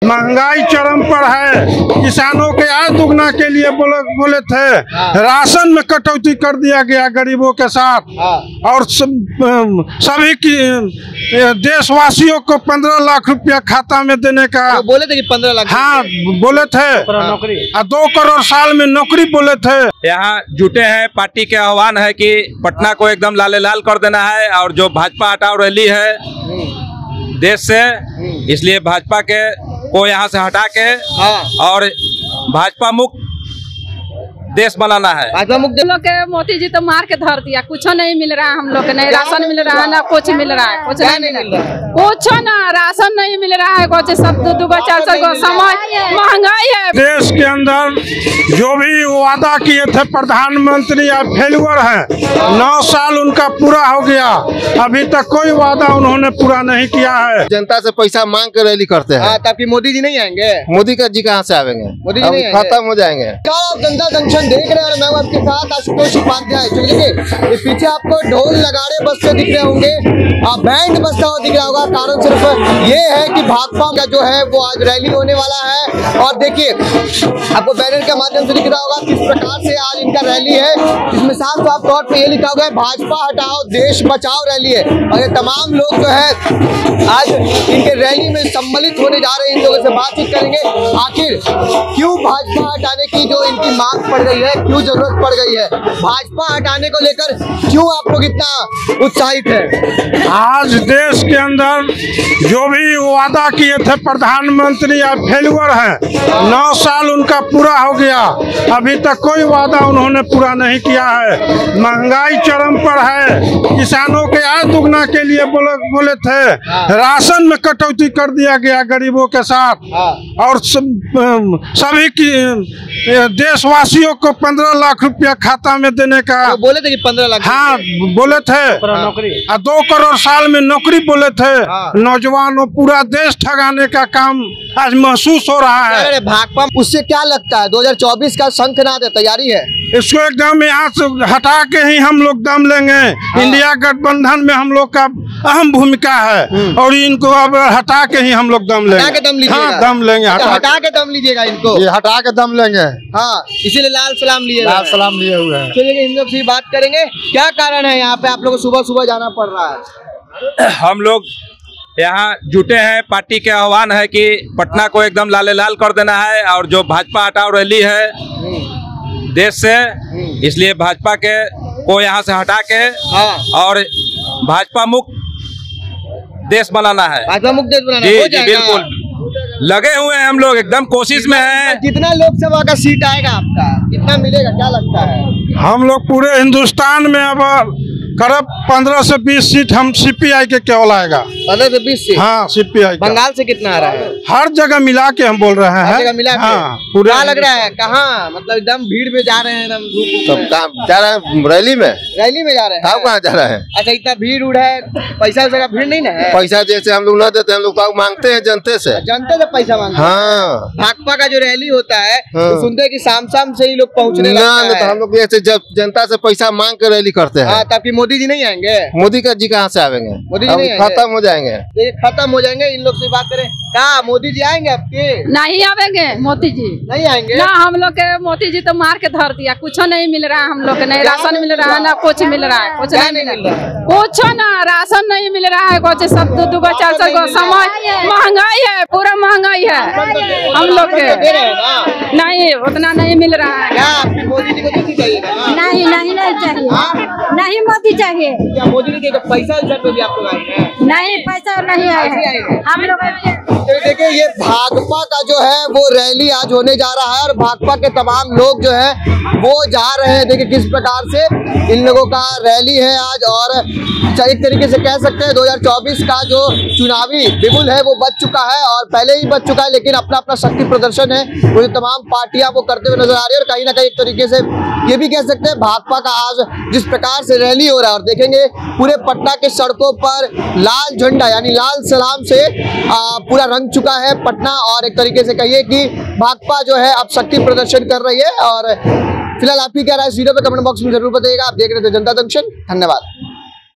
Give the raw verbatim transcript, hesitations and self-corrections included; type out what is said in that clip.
महंगाई चरम पर है। किसानों के आय दुगना के लिए बोले बोले थे, राशन में कटौती कर दिया गया गरीबों के साथ, और सभी की देशवासियों को पंद्रह लाख रुपया खाता में देने का तो बोले थे कि पंद्रह लाख। हाँ बोले थे, नौकरी दो करोड़ साल में नौकरी बोले थे। यहाँ जुटे हैं, पार्टी के आह्वान है कि पटना को एकदम लाले लाल कर देना है, और जो भाजपा हटाओ रैली है देश से, इसलिए भाजपा के को यहाँ से हटा के और भाजपा मुक्त देश बनाना है। भाजपा मुक्त लोग के मोदी जी तो मार के धर दिया, कुछ नहीं मिल रहा है हम लोग के, नहीं राशन मिल रहा है ना कुछ मिल रहा है, कुछ नहीं मिल रहा है, कुछ ना राशन नहीं मिल रहा है, कुछ सब दो दो चार सौ को समय महंगाई है। देश के अंदर जो भी वादा किए थे प्रधानमंत्री अब फेलुअर है। नौ साल उनका पूरा हो गया, अभी तक कोई वादा उन्होंने पूरा नहीं किया है। जनता से पैसा मांग कर रैली करते हैं, ताकि मोदी जी नहीं आएंगे। मोदी का जी कहाँ से आएंगे, मोदी जी नहीं खत्म हो जाएंगे। जनता जंक्शन देख रहे हैं और मैं आपके साथ आशुतोष उपाध्याय। देखिए ये पीछे आपको ढोल नगाड़े बजते दिख रहे होंगे, बैंड बजता हुआ दिख रहा होगा। कारण सिर्फ ये है कि भाजपा का जो है वो आज रैली होने वाला है, और देखिए आपको बैनर के माध्यम से दिख रहा होगा किस प्रकार से आज इनका रैली है, जिसमें साफ साफ तौर पे ये लिखा हुआ है भाजपा हटाओ देश बचाओ रैली है। और ये तमाम लोग जो है आज इनके रैली में सम्मिलित होने जा रहे हैं। इन लोगों से बातचीत करेंगे, आखिर क्यों भाजपा हटाने की जो इनकी मांग पड़ गई है, क्यों जरूरत पड़ गई है, भाजपा हटाने को लेकर क्यों आप लोग इतना उत्साहित है। आज देश के अंदर जो भी वादा किए थे प्रधानमंत्री अब फेलुअर है। नौ साल उनका पूरा हो गया, अभी तक कोई वादा उन्होंने पूरा नहीं किया है। महंगाई चरम पर है। किसानों के आय दुगना के लिए बोले बोले थे, राशन में कटौती कर दिया गया गरीबों के साथ, और सभी की देशवासियों को पंद्रह लाख रुपया खाता में देने का तो बोले थे कि पंद्रह लाख। हाँ बोले थे, नौकरी दो करोड़ साल में नौकरी बोले थे। नौजवानों पूरा देश ठगाने का काम आज महसूस हो रहा है। भाजपा उससे क्या लगता है दो हज़ार चौबीस का शंखनाद है, तैयारी है इसको एकदम यहाँ से हटा के ही हम लोग दम लेंगे। इंडिया गठबंधन में हम लोग का अहम भूमिका है, और इनको अब हटा के ही हम लोग दम लेंगे। हटा के दम लीजिएगा। हाँ दम लेंगे, हटा, हटा के दम लीजिएगा इनको, ये हटा के दम लेंगे। हाँ इसीलिए लाल सलाम लिए लाल सलाम लिए हुए हैं। चलिए इन लोग से बात करेंगे, क्या कारण है यहाँ पे आप लोग को सुबह सुबह जाना पड़ रहा है। हम लोग यहाँ जुटे हैं, पार्टी के आह्वान है कि पटना को एकदम लाले लाल कर देना है, और जो भाजपा हटाओ रैली है देश से, इसलिए भाजपा के को यहाँ से हटा के और भाजपा मुक्त देश बनाना है। भाजपा मुक्त देश बनाना जी, जी बिल्कुल लगे हुए हैं हम लोग, एकदम कोशिश में हैं। कितना लोकसभा का सीट आएगा आपका, कितना मिलेगा, क्या लगता है। हम लोग पूरे हिंदुस्तान में अब करीब पंद्रह से बीस सीट हम सीपीआई के केवल आएगा। पंद्रह से बीस सीट। हाँ सीपीआई। बंगाल से कितना आ रहा है। हर जगह मिला के हम बोल रहे हैं। हर जगह मिला के। हाँ, क्या लग रहा है, कहाँ मतलब एकदम भीड़ में जा रहे हैं, एकदम धूप सब जा रहे हैं रैली में, रैली में जा रहे हैं। कहाँ जा रहे हैं। अच्छा इतना भीड़ उड़ है, पैसा वैसा का भीड़ नहीं ना है। पैसा जैसे हम लोग न देते, हम लोग मांगते हैं जनते से, जनते से पैसा मांगते हैं। हाँ भाजपा का जो रैली होता है तो सुनते हैं कि शाम शाम से ही लोग पहुँचने लगते हैं। तो हम लोग ऐसे जब जनता से पैसा मांग कर रैली करते हैं, ताकि मोदी जी नहीं आएंगे। मोदी का जी कहाँ से आएंगे, मोदी जी नहीं खत्म हो जाएंगे। ये खत्म हो जाएंगे। इन लोग से बात करें, कहा मोदी जी आएंगे आपके। नहीं आवेंगे मोदी जी, नहीं आएंगे ना हम लोग के मोदी जी तो मार के धर दिया, कुछ नहीं मिल रहा है हम लोग के, नहीं राशन मिल रहा है ना कुछ मिल रहा है, कुछ नहीं मिल रहा है, कुछ ना राशन नहीं मिल रहा है, कुछ सब दो दो चार सौ को समय महंगाई है, पूरा महंगाई है हम लोग के। नहीं उतना नहीं मिल रहा है। मोदी जी को चाहिए नहीं नहीं नहीं चाहिए, नहीं मोदी चाहिए। क्या मोदी जी के पैसा पे भी आप लोग आए हैं। नहीं पैसा नहीं आया हम लोग। देखिए ये भाजपा का जो है वो रैली आज होने जा रहा है, और भाजपा के तमाम लोग जो है वो जा रहे हैं। देखिए किस प्रकार से इन लोगों का रैली है आज, और एक तरीके से कह सकते हैं दो हज़ार चौबीस का जो चुनावी बिगुल है वो बच चुका है, और पहले ही बच चुका है, लेकिन अपना अपना शक्ति प्रदर्शन है वो जो तमाम पार्टियां वो करते हुए नजर आ रही है। और कहीं ना कहीं एक तरीके से ये भी कह सकते हैं भाजपा का आज जिस प्रकार से रैली हो रहा है, और देखेंगे पूरे पटना के सड़कों पर लाल झंडा यानी लाल सलाम से आ, पूरा रंग चुका है पटना, और एक तरीके से कहिए कि भाजपा जो है अब शक्ति प्रदर्शन कर रही है। और फिलहाल आप ही क्या राय इस वीडियो पे कमेंट बॉक्स में जरूर बताइएगा। आप देख रहे थे जनता जंक्शन, धन्यवाद।